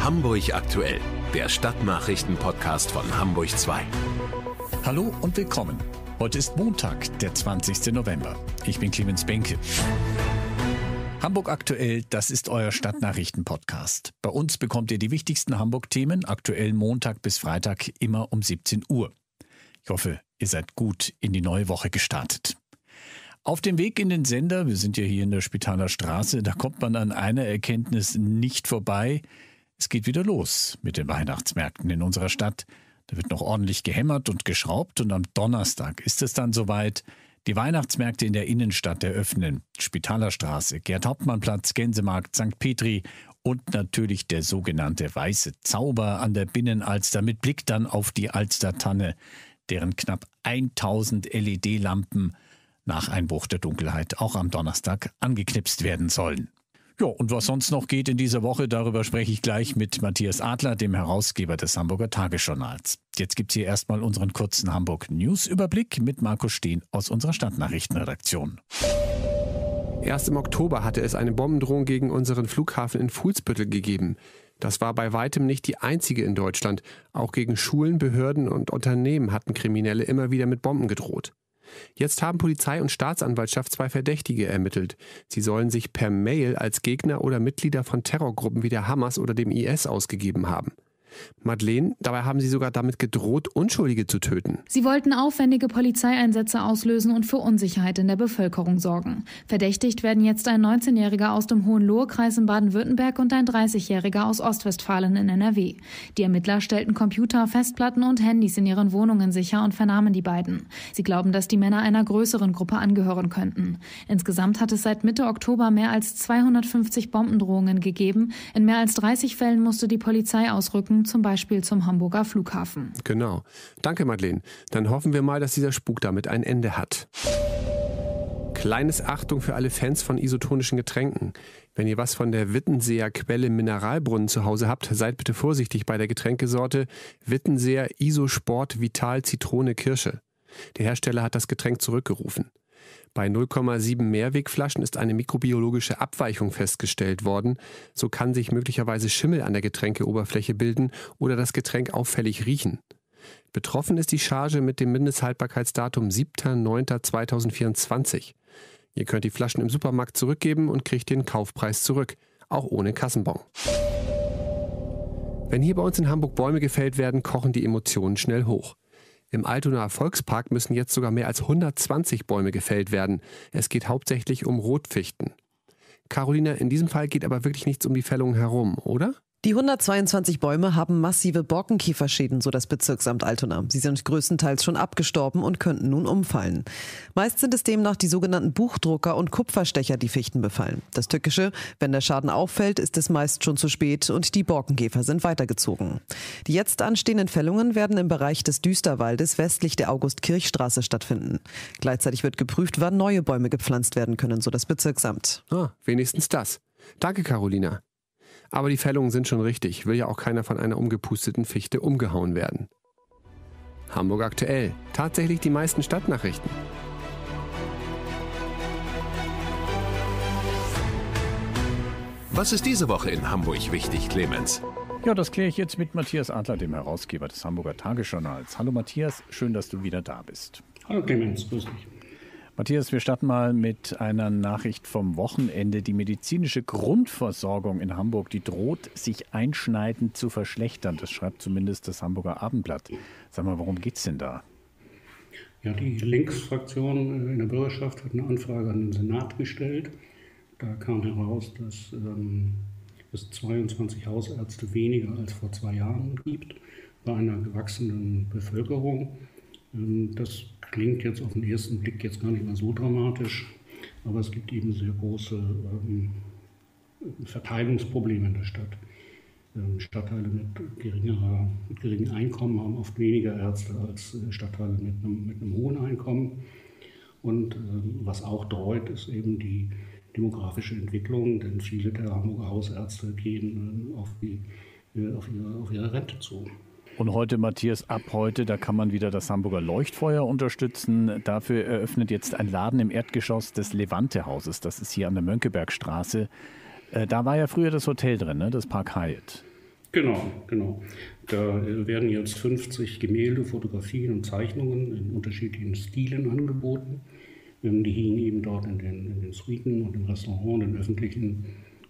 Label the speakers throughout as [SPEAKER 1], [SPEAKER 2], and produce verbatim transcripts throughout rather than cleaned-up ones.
[SPEAKER 1] Hamburg aktuell, der Stadtnachrichten-Podcast von Hamburg zwei.
[SPEAKER 2] Hallo und willkommen. Heute ist Montag, der zwanzigsten November. Ich bin Clemens Benke. Hamburg aktuell, das ist euer Stadtnachrichten-Podcast. Bei uns bekommt ihr die wichtigsten Hamburg-Themen aktuell Montag bis Freitag immer um siebzehn Uhr. Ich hoffe, ihr seid gut in die neue Woche gestartet. Auf dem Weg in den Sender, wir sind ja hier in der Spitaler Straße, da kommt man an einer Erkenntnis nicht vorbei. Es geht wieder los mit den Weihnachtsmärkten in unserer Stadt. Da wird noch ordentlich gehämmert und geschraubt und am Donnerstag ist es dann soweit. Die Weihnachtsmärkte in der Innenstadt eröffnen. Spitaler Straße, Gerd-Hauptmann-Platz, Gänsemarkt, Sankt Petri und natürlich der sogenannte Weiße Zauber an der Binnenalster mit Blick dann auf die Alstertanne, deren knapp tausend L E D-Lampen nach Einbruch der Dunkelheit auch am Donnerstag angeknipst werden sollen. Ja, und was sonst noch geht in dieser Woche, darüber spreche ich gleich mit Matthias Adler, dem Herausgeber des Hamburger Tagesjournals. Jetzt gibt's hier erstmal unseren kurzen Hamburg-News-Überblick mit Markus Steen aus unserer Stadtnachrichtenredaktion.
[SPEAKER 3] Erst im Oktober hatte es eine Bombendrohung gegen unseren Flughafen in Fuhlsbüttel gegeben. Das war bei weitem nicht die einzige in Deutschland. Auch gegen Schulen, Behörden und Unternehmen hatten Kriminelle immer wieder mit Bomben gedroht. Jetzt haben Polizei und Staatsanwaltschaft zwei Verdächtige ermittelt. Sie sollen sich per Mail als Gegner oder Mitglieder von Terrorgruppen wie der Hamas oder dem I S ausgegeben haben. Madeleine, dabei haben sie sogar damit gedroht, Unschuldige zu töten.
[SPEAKER 4] Sie wollten aufwendige Polizeieinsätze auslösen und für Unsicherheit in der Bevölkerung sorgen. Verdächtigt werden jetzt ein neunzehnjähriger aus dem Hohenlohe-Kreis in Baden-Württemberg und ein dreißigjähriger aus Ostwestfalen in N R W. Die Ermittler stellten Computer, Festplatten und Handys in ihren Wohnungen sicher und vernahmen die beiden. Sie glauben, dass die Männer einer größeren Gruppe angehören könnten. Insgesamt hat es seit Mitte Oktober mehr als zweihundertfünfzig Bombendrohungen gegeben. In mehr als dreißig Fällen musste die Polizei ausrücken, zum Beispiel zum Hamburger Flughafen.
[SPEAKER 3] Genau. Danke, Madeleine. Dann hoffen wir mal, dass dieser Spuk damit ein Ende hat. Kleines Achtung für alle Fans von isotonischen Getränken. Wenn ihr was von der Wittenseer Quelle Mineralbrunnen zu Hause habt, seid bitte vorsichtig bei der Getränkesorte Wittenseer Isosport Vital Zitrone Kirsche. Der Hersteller hat das Getränk zurückgerufen. Bei null Komma sieben Mehrwegflaschen ist eine mikrobiologische Abweichung festgestellt worden. So kann sich möglicherweise Schimmel an der Getränkeoberfläche bilden oder das Getränk auffällig riechen. Betroffen ist die Charge mit dem Mindesthaltbarkeitsdatum siebter neunter zweitausendvierundzwanzig. Ihr könnt die Flaschen im Supermarkt zurückgeben und kriegt den Kaufpreis zurück, auch ohne Kassenbon. Wenn hier bei uns in Hamburg Bäume gefällt werden, kochen die Emotionen schnell hoch. Im Altonaer Volkspark müssen jetzt sogar mehr als hundertzwanzig Bäume gefällt werden. Es geht hauptsächlich um Rotfichten. Carolina, in diesem Fall geht aber wirklich nichts um die Fällung herum, oder?
[SPEAKER 5] Die hundertzweiundzwanzig Bäume haben massive Borkenkäferschäden, so das Bezirksamt Altona. Sie sind größtenteils schon abgestorben und könnten nun umfallen. Meist sind es demnach die sogenannten Buchdrucker und Kupferstecher, die Fichten befallen. Das Tückische, wenn der Schaden auffällt, ist es meist schon zu spät und die Borkenkäfer sind weitergezogen. Die jetzt anstehenden Fällungen werden im Bereich des Düsterwaldes westlich der August-Kirch-Straße stattfinden. Gleichzeitig wird geprüft, wann neue Bäume gepflanzt werden können, so das Bezirksamt.
[SPEAKER 3] Ah, wenigstens das. Danke, Carolina. Aber die Fällungen sind schon richtig, will ja auch keiner von einer umgepusteten Fichte umgehauen werden. Hamburg aktuell. Tatsächlich die meisten Stadtnachrichten.
[SPEAKER 1] Was ist diese Woche in Hamburg wichtig, Clemens?
[SPEAKER 2] Ja, das kläre ich jetzt mit Matthias Adler, dem Herausgeber des Hamburger Tagesjournals. Hallo Matthias, schön, dass du wieder da bist.
[SPEAKER 6] Hallo Clemens, grüß dich.
[SPEAKER 2] Matthias, wir starten mal mit einer Nachricht vom Wochenende. Die medizinische Grundversorgung in Hamburg, die droht sich einschneidend zu verschlechtern. Das schreibt zumindest das Hamburger Abendblatt. Sag mal, worum geht's denn da?
[SPEAKER 6] Ja, die Linksfraktion in der Bürgerschaft hat eine Anfrage an den Senat gestellt. Da kam heraus, dass ähm, es zweiundzwanzig Hausärzte weniger als vor zwei Jahren gibt, bei einer gewachsenen Bevölkerung. Ähm, das klingt jetzt auf den ersten Blick jetzt gar nicht mehr so dramatisch, aber es gibt eben sehr große ähm, Verteilungsprobleme in der Stadt. Ähm, Stadtteile mit, geringerer, mit geringem Einkommen haben oft weniger Ärzte als Stadtteile mit einem, mit einem hohen Einkommen. Und ähm, was auch droht, ist eben die demografische Entwicklung, denn viele der Hamburger Hausärzte gehen äh, auf, die, äh, auf, ihre, auf ihre Rente zu.
[SPEAKER 2] Und heute, Matthias, ab heute, da kann man wieder das Hamburger Leuchtfeuer unterstützen. Dafür eröffnet jetzt ein Laden im Erdgeschoss des Levante-Hauses. Das ist hier an der Mönckebergstraße. Äh, da war ja früher das Hotel drin, ne? Das Park Hyatt.
[SPEAKER 6] Genau, genau. Da äh, werden jetzt fünfzig Gemälde, Fotografien und Zeichnungen in unterschiedlichen Stilen angeboten. Ähm, die hingen eben dort in den, in den Suiten und im Restaurant, in den öffentlichen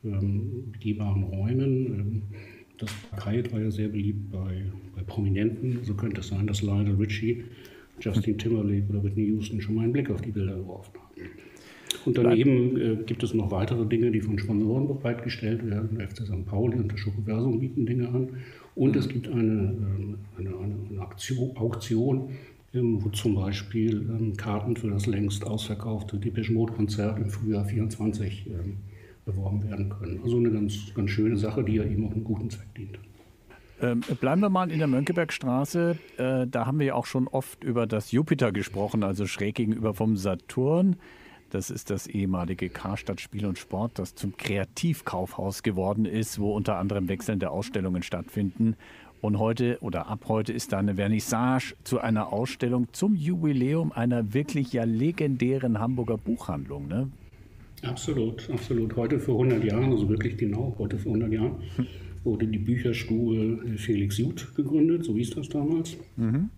[SPEAKER 6] ähm, begehbaren Räumen. Ähm, das Parkett war ja sehr beliebt bei, bei Prominenten. So könnte es sein, dass Lionel Richie, Justin Timberlake oder Whitney Houston schon mal einen Blick auf die Bilder geworfen haben. Und daneben äh, gibt es noch weitere Dinge, die von Sponsoren bereitgestellt werden. Der F C Sankt Pauli und der Schokoversum bieten Dinge an. Und es gibt eine, eine, eine, eine Aktion, Auktion, ähm, wo zum Beispiel ähm, Karten für das längst ausverkaufte Depeche Mode Konzert im Frühjahr vierundzwanzig ähm, beworben werden können. Also eine ganz, ganz schöne Sache, die ja eben auch einem guten Zweck dient.
[SPEAKER 2] Ähm, bleiben wir mal in der Mönckebergstraße. Äh, da haben wir ja auch schon oft über das Jupiter gesprochen, also schräg gegenüber vom Saturn. Das ist das ehemalige Karstadt Spiel und Sport, das zum Kreativkaufhaus geworden ist, wo unter anderem wechselnde Ausstellungen stattfinden. Und heute oder ab heute ist da eine Vernissage zu einer Ausstellung zum Jubiläum einer wirklich ja legendären Hamburger Buchhandlung, ne?
[SPEAKER 6] Absolut, absolut. Heute vor hundert Jahren, also wirklich genau heute vor hundert Jahren, wurde die Bücherstube Felix Jud gegründet, so hieß das damals. Mhm.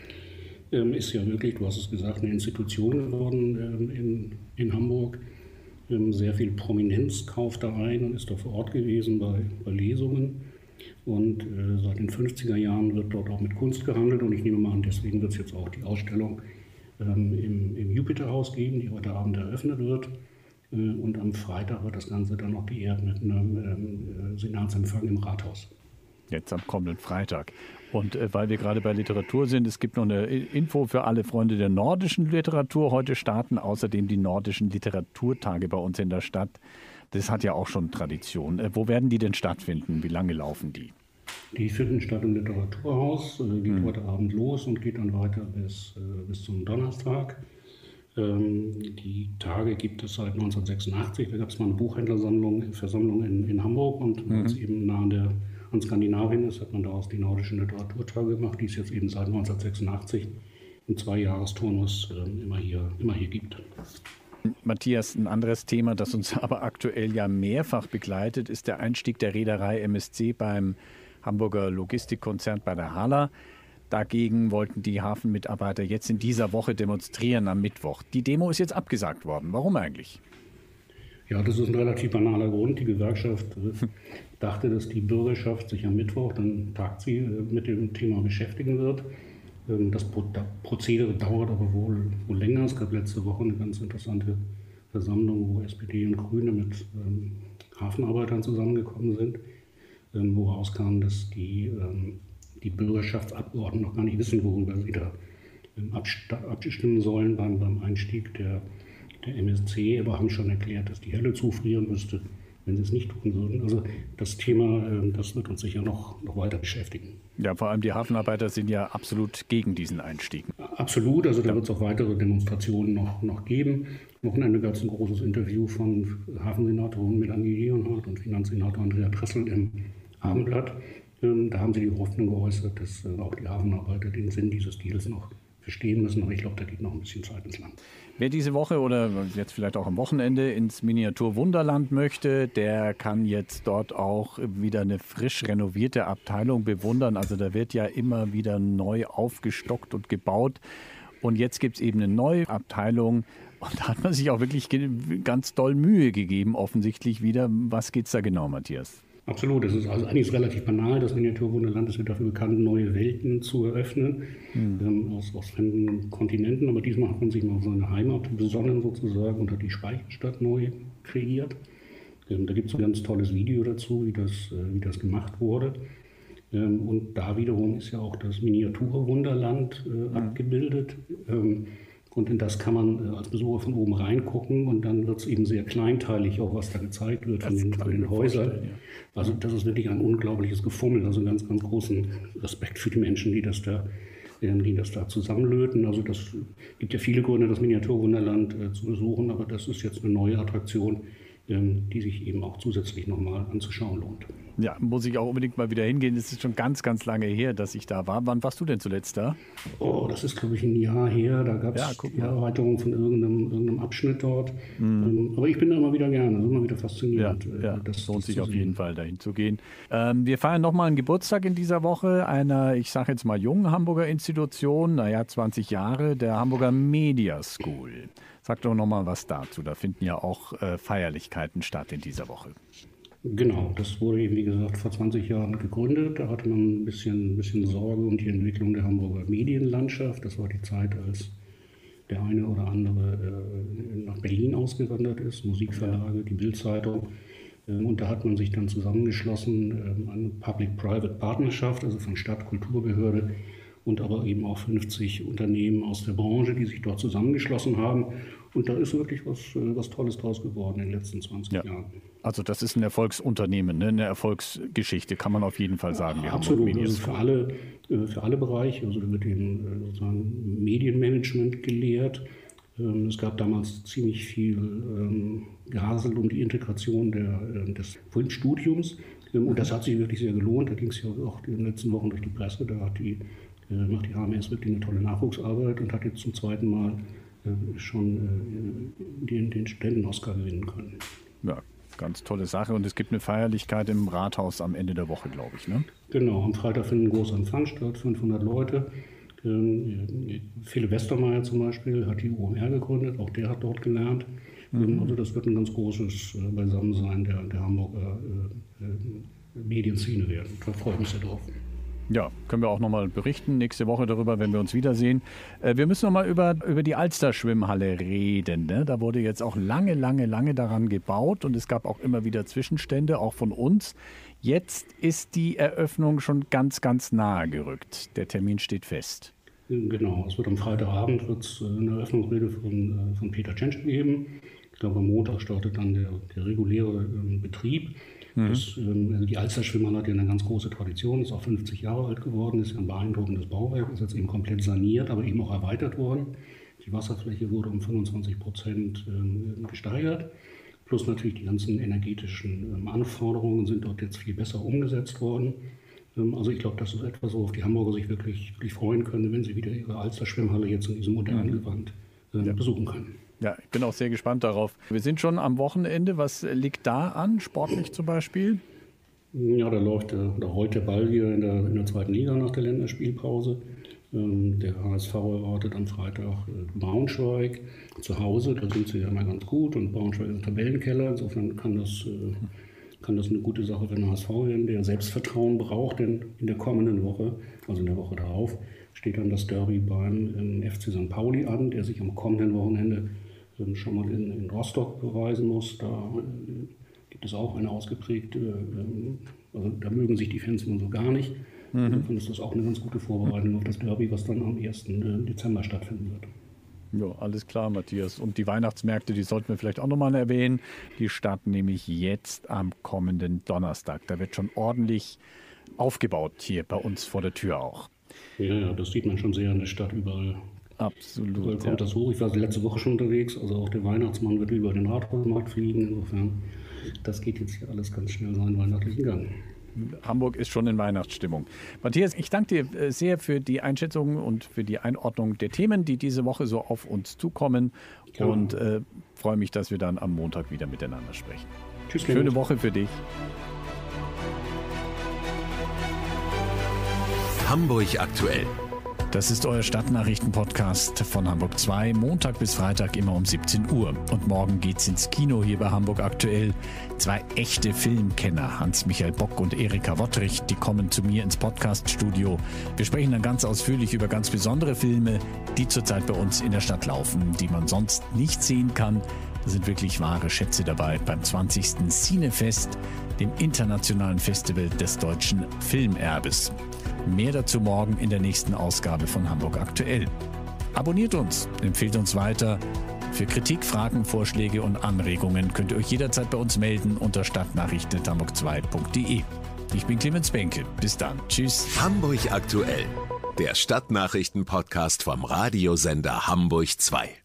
[SPEAKER 6] Ähm, ist ja wirklich, du hast es gesagt, eine Institution geworden ähm, in, in Hamburg. Ähm, sehr viel Prominenz kauft da ein und ist da vor Ort gewesen bei, bei Lesungen. Und äh, seit den fünfziger Jahren wird dort auch mit Kunst gehandelt. Und ich nehme mal an, deswegen wird es jetzt auch die Ausstellung ähm, im, im Jupiterhaus geben, die heute Abend eröffnet wird. Äh, und am Freitag wird das Ganze dann noch geehrt mit einem ähm, Senatsempfang im Rathaus.
[SPEAKER 2] Jetzt am kommenden Freitag. Und äh, weil wir gerade bei Literatur sind, es gibt noch eine Info für alle Freunde der nordischen Literatur. Heute starten außerdem die nordischen Literaturtage bei uns in der Stadt. Das hat ja auch schon Tradition. Äh, wo werden die denn stattfinden? Wie lange laufen die?
[SPEAKER 6] Die finden statt im Literaturhaus, äh, geht hm. heute Abend los und geht dann weiter bis, äh, bis zum Donnerstag. Ähm, die Tage gibt es seit neunzehnhundertsechsundachtzig. Da gab es mal eine Buchhändlersammlung, Versammlung in, in Hamburg und mhm. als eben nah an der an Skandinavien ist, hat man daraus die nordischen Literaturtage gemacht, die es jetzt eben seit neunzehnhundertsechsundachtzig im Zweijahresturnus äh, immer, hier, immer hier gibt.
[SPEAKER 2] Matthias, ein anderes Thema, das uns aber aktuell ja mehrfach begleitet, ist der Einstieg der Reederei M S C beim Hamburger Logistikkonzern bei der Hala. Dagegen wollten die Hafenmitarbeiter jetzt in dieser Woche demonstrieren am Mittwoch. Die Demo ist jetzt abgesagt worden. Warum eigentlich?
[SPEAKER 6] Ja, das ist ein relativ banaler Grund. Die Gewerkschaft äh, dachte, dass die Bürgerschaft sich am Mittwoch, dann tagt sie, äh, mit dem Thema beschäftigen wird. Ähm, das Pro- Prozedere dauert aber wohl, wohl länger. Es gab letzte Woche eine ganz interessante Versammlung, wo S P D und Grüne mit ähm, Hafenarbeitern zusammengekommen sind, ähm, wo rauskam, dass die, ähm, die Bürgerschaftsabgeordneten noch gar nicht wissen, worüber sie da ähm, abst- abstimmen sollen beim, beim Einstieg der der M S C, aber haben schon erklärt, dass die Hölle zufrieren müsste, wenn sie es nicht tun würden. Also das Thema, das wird uns sicher noch, noch weiter beschäftigen.
[SPEAKER 2] Ja, vor allem die Hafenarbeiter sind ja absolut gegen diesen Einstieg.
[SPEAKER 6] Absolut, also da ja. wird es auch weitere Demonstrationen noch, noch geben. Am Wochenende gab es ein großes Interview von Hafensenatorin Melanie Leonhardt und Finanzsenator Andrea Pressel im Abendblatt. Da haben sie die Hoffnung geäußert, dass auch die Hafenarbeiter den Sinn dieses Deals noch verstehen müssen, aber ich glaube, da geht noch ein bisschen Zeit ins Land.
[SPEAKER 2] Wer diese Woche oder jetzt vielleicht auch am Wochenende ins Miniatur-Wunderland möchte, der kann jetzt dort auch wieder eine frisch renovierte Abteilung bewundern. Also da wird ja immer wieder neu aufgestockt und gebaut. Und jetzt gibt es eben eine neue Abteilung. Und da hat man sich auch wirklich ganz doll Mühe gegeben, offensichtlich wieder. Was geht es da genau, Matthias?
[SPEAKER 6] Absolut, das ist also eigentlich relativ banal. Das Miniaturwunderland ist dafür bekannt, neue Welten zu eröffnen, mhm. ähm, aus, aus fremden Kontinenten. Aber diesmal hat man sich mal auf seine Heimat besonnen sozusagen und hat die Speicherstadt neu kreiert. Ähm, da gibt es ein ganz tolles Video dazu, wie das, äh, wie das gemacht wurde. Ähm, und da wiederum ist ja auch das Miniaturwunderland äh, mhm. abgebildet. Ähm, Und in das kann man als Besucher von oben reingucken und dann wird es eben sehr kleinteilig, auch was da gezeigt wird von den, von den Häusern. Ja. Also das ist wirklich ein unglaubliches Gefummel. Also ganz, ganz großen Respekt für die Menschen, die das da, die das da zusammenlöten. Also das gibt ja viele Gründe, das Miniaturwunderland äh, zu besuchen, aber das ist jetzt eine neue Attraktion, ähm, die sich eben auch zusätzlich nochmal anzuschauen lohnt.
[SPEAKER 2] Ja, muss ich auch unbedingt mal wieder hingehen. Es ist schon ganz, ganz lange her, dass ich da war. Wann warst du denn zuletzt da?
[SPEAKER 6] Oh, das ist, glaube ich, ein Jahr her. Da gab es
[SPEAKER 2] Ja,
[SPEAKER 6] die Erweiterung von irgendeinem, irgendeinem Abschnitt dort. Mhm. Aber ich bin da immer wieder gerne. Das ist immer wieder faszinierend.
[SPEAKER 2] Ja, ja, das lohnt
[SPEAKER 6] das
[SPEAKER 2] sich
[SPEAKER 6] zu
[SPEAKER 2] auf
[SPEAKER 6] sehen.
[SPEAKER 2] jeden Fall, dahin zu gehen. Ähm, wir feiern nochmal einen Geburtstag in dieser Woche einer, ich sage jetzt mal, jungen Hamburger Institution. Naja, zwanzig Jahre, der Hamburger Media School. Sag doch nochmal was dazu. Da finden ja auch äh, Feierlichkeiten statt in dieser Woche.
[SPEAKER 6] Genau, das wurde eben, wie gesagt, vor zwanzig Jahren gegründet. Da hatte man ein bisschen, ein bisschen Sorge um die Entwicklung der Hamburger Medienlandschaft. Das war die Zeit, als der eine oder andere äh, nach Berlin ausgewandert ist, Musikverlage, die Bild-Zeitung. Ähm, und da hat man sich dann zusammengeschlossen, ähm, eine Public-Private-Partnerschaft, also von Stadt, Kulturbehörde und aber eben auch fünfzig Unternehmen aus der Branche, die sich dort zusammengeschlossen haben. Und da ist wirklich was, was Tolles draus geworden in den letzten zwanzig ja. Jahren.
[SPEAKER 2] Also das ist ein Erfolgsunternehmen, ne? Eine Erfolgsgeschichte, kann man auf jeden Fall sagen.
[SPEAKER 6] Ja, absolut, also für alle, für alle Bereiche. Also da wird eben sozusagen Medienmanagement gelehrt. Es gab damals ziemlich viel Gehasel um die Integration der, des Filmstudiums. Und das hat sich wirklich sehr gelohnt. Da ging es ja auch in den letzten Wochen durch die Presse. Da hat die, macht die H M S wirklich eine tolle Nachwuchsarbeit und hat jetzt zum zweiten Mal schon den, den Ständen-Oscar gewinnen können.
[SPEAKER 2] Ja, ganz tolle Sache. Und es gibt eine Feierlichkeit im Rathaus am Ende der Woche, glaube ich, ne?
[SPEAKER 6] Genau, am Freitag findet ein großer Empfang statt, fünfhundert Leute. Ähm, Philipp Westermeier zum Beispiel hat die O M R gegründet, auch der hat dort gelernt. Mhm. Also das wird ein ganz großes äh, Beisammensein der, der Hamburger äh, äh, Medienszene werden. Da freue ich mich sehr drauf.
[SPEAKER 2] Ja, können wir auch nochmal berichten nächste Woche darüber, wenn wir uns wiedersehen. Äh, wir müssen nochmal über, über die Alster-Schwimmhalle reden. Ne? Da wurde jetzt auch lange, lange, lange daran gebaut und es gab auch immer wieder Zwischenstände, auch von uns. Jetzt ist die Eröffnung schon ganz, ganz nahe gerückt. Der Termin steht fest.
[SPEAKER 6] Genau, es wird am Freitagabend wird's eine Eröffnungsrede von, von Peter Tschentsch geben. Ich glaube, am Montag startet dann der, der reguläre ähm, Betrieb. Mhm. Das, ähm, die Alster-Schwimmhalle hat ja eine ganz große Tradition, ist auch fünfzig Jahre alt geworden, ist ja ein beeindruckendes Bauwerk, ist jetzt eben komplett saniert, aber eben auch erweitert worden. Die Wasserfläche wurde um fünfundzwanzig Prozent ähm, gesteigert. Plus natürlich die ganzen energetischen ähm, Anforderungen sind dort jetzt viel besser umgesetzt worden. Ähm, also ich glaube, das ist etwas, worauf die Hamburger sich wirklich, wirklich freuen können, wenn sie wieder ihre Alster-Schwimmhalle jetzt in diesem modernen Gewand äh, ja. besuchen können.
[SPEAKER 2] Ja, ich bin auch sehr gespannt darauf. Wir sind schon am Wochenende. Was liegt da an, sportlich zum Beispiel?
[SPEAKER 6] Ja, da läuft der, oder heute der Ball hier in der, in der zweiten Liga nach der Länderspielpause. Ähm, der H S V erwartet am Freitag äh, Braunschweig zu Hause. Da sind sie ja immer ganz gut und Braunschweig ist ein Tabellenkeller. Insofern kann das, äh, kann das eine gute Sache für den H S V werden, der Selbstvertrauen braucht. Denn in der kommenden Woche, also in der Woche darauf, steht dann das Derby beim ähm, F C Sankt Pauli an, der sich am kommenden Wochenende ähm, schon mal in, in Rostock beweisen muss. Da äh, gibt es auch eine ausgeprägte, ähm, also da mögen sich die Fans nun so gar nicht. Mhm. Insofern ist das auch eine ganz gute Vorbereitung auf das Derby, was dann am ersten Dezember stattfinden wird.
[SPEAKER 2] Ja, alles klar, Matthias. Und die Weihnachtsmärkte, die sollten wir vielleicht auch nochmal erwähnen. Die starten nämlich jetzt am kommenden Donnerstag. Da wird schon ordentlich aufgebaut hier bei uns vor der Tür auch.
[SPEAKER 6] Ja, ja, das sieht man schon sehr in der Stadt überall.
[SPEAKER 2] Absolut.
[SPEAKER 6] Überall kommt ja. das hoch. Ich war letzte Woche schon unterwegs, also auch der Weihnachtsmann wird über den Rathausmarkt fliegen. Insofern, das geht jetzt hier alles ganz schnell seinen weihnachtlichen Gang.
[SPEAKER 2] Hamburg ist schon in Weihnachtsstimmung. Matthias, ich danke dir sehr für die Einschätzung und für die Einordnung der Themen, die diese Woche so auf uns zukommen. Ja. Und äh, freue mich, dass wir dann am Montag wieder miteinander sprechen.
[SPEAKER 6] Tschüss.
[SPEAKER 2] Schöne Clemens. Woche für dich.
[SPEAKER 1] Hamburg aktuell.
[SPEAKER 2] Das ist euer Stadtnachrichten-Podcast von Hamburg zwei, Montag bis Freitag immer um siebzehn Uhr. Und morgen geht's ins Kino hier bei Hamburg aktuell. Zwei echte Filmkenner, Hans-Michael Bock und Erika Wottrich, die kommen zu mir ins Podcast-Studio. Wir sprechen dann ganz ausführlich über ganz besondere Filme, die zurzeit bei uns in der Stadt laufen, die man sonst nicht sehen kann. Da sind wirklich wahre Schätze dabei beim zwanzigsten Cinefest, dem internationalen Festival des deutschen Filmerbes. Mehr dazu morgen in der nächsten Ausgabe von Hamburg aktuell. Abonniert uns, empfehlt uns weiter. Für Kritik, Fragen, Vorschläge und Anregungen könnt ihr euch jederzeit bei uns melden unter stadtnachrichten punkt hamburg zwei punkt de. Ich bin Clemens Benke. Bis dann. Tschüss.
[SPEAKER 1] Hamburg aktuell. Der Stadtnachrichten-Podcast vom Radiosender Hamburg zwei.